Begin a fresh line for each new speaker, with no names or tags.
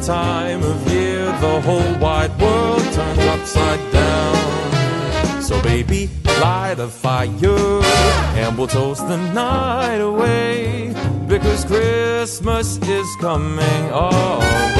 time of year the whole wide world turns upside down. So baby, light a fire and we'll toast the night away, because Christmas is coming. Oh,